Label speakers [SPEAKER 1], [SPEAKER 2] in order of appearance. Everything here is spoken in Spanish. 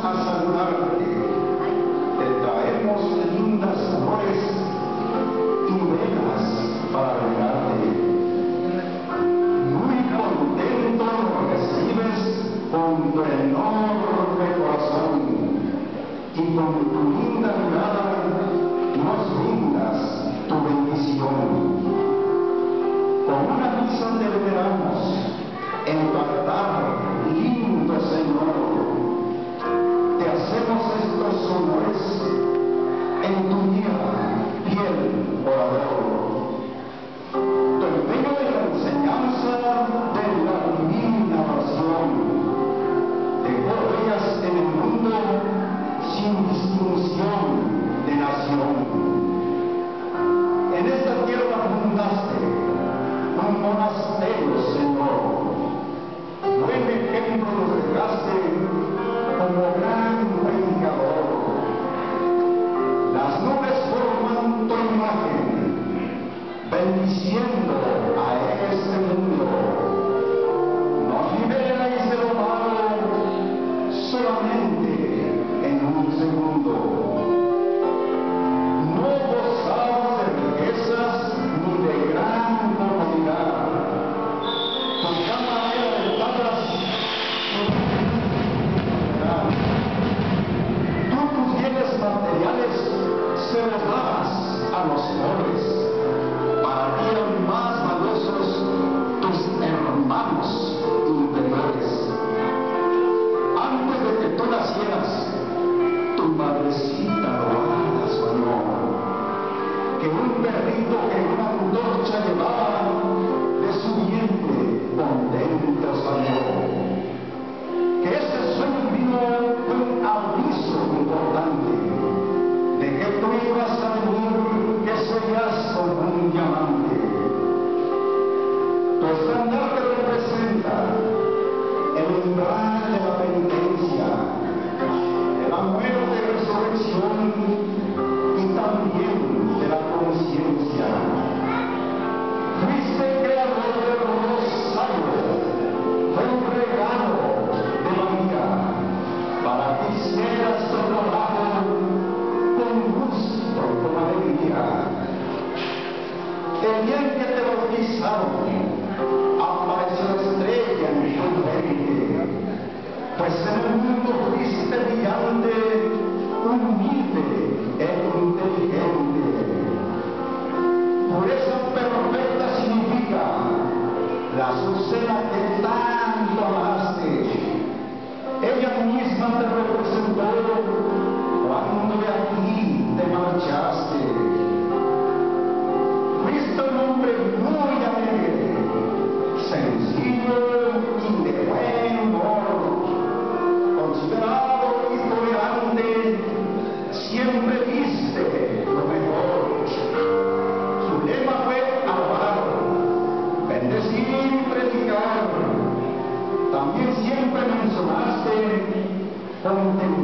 [SPEAKER 1] a saludarte. Te traemos lindas flores y velas para alegrarte. Muy contento nos recibes con tu enorme corazón y con tu linda mirada nos brindas tu bendición. Con una misa te veneramos en tu altar, lindo Señor. Te hacemos estos honores en tu día, fiel orador. Tu empeño de la enseñanza de la divina oración dejó huellas en el mundo sin distinción de nación. En esta tierra fundaste un monasterio, Señor. Buen ejemplo nos dejaste como gran predicador. Las nubes forman tu imagen, bendiciendo a este mundo. Nos liberáis de lo malo solamente en un segundo. No gozamos de riquezas ni de gran comodidad. Tu cama era de tablas, tú tus bienes materiales se los dabas a los pobres. Para ti eran más valiosos tus hermanos inferiores. Antes de que tú nacieras, tu madrecita robada soñó que un perrito que una antorcha llevaba de su vientre contento salió. Que ese sueño vino fue un aviso importante de que tú ibas a venir, que serías como un diamante. Tu estandarte representa el umbral de la penitencia, de la muerte y resurrección y también de la conciencia. Fuiste creador del rosario, fue un regalo de María, para que hicieras tu trabajo con gusto, con alegría. El día en que te bautizaron, apareció la estrella en tu frente, pues en el mundo fuiste brillante, humilde e inteligente. Pureza perfecta significa la Azucena que tanto amaste. Ella misma te representó cuando de aquí te marchaste. Fuiste un hombre muy alegre, sencillo y de buen humor, considerado y tolerante, siempre viste lo mejor. Su lema fue alabar, bendecir y predicar. También siempre mencionaste con